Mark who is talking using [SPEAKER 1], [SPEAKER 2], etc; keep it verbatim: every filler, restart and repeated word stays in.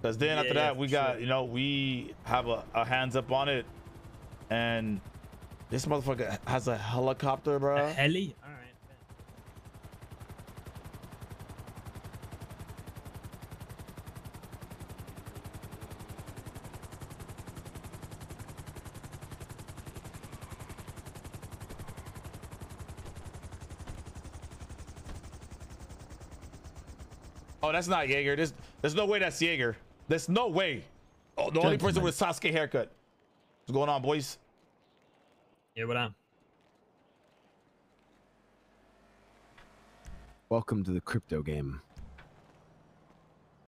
[SPEAKER 1] Because then
[SPEAKER 2] Yeah,
[SPEAKER 1] after
[SPEAKER 2] yeah,
[SPEAKER 1] that, we
[SPEAKER 2] for
[SPEAKER 1] got,
[SPEAKER 2] sure.
[SPEAKER 1] you know, we have a, a hands up on it. And this motherfucker has a helicopter, bro.
[SPEAKER 2] A heli? All right.
[SPEAKER 1] Oh, that's not Jaeger. There's, there's no way that's Jaeger. There's no way. Oh, the only person with a Sasuke haircut. What's going on, boys?
[SPEAKER 2] Yeah, what up?
[SPEAKER 3] Welcome to the crypto game.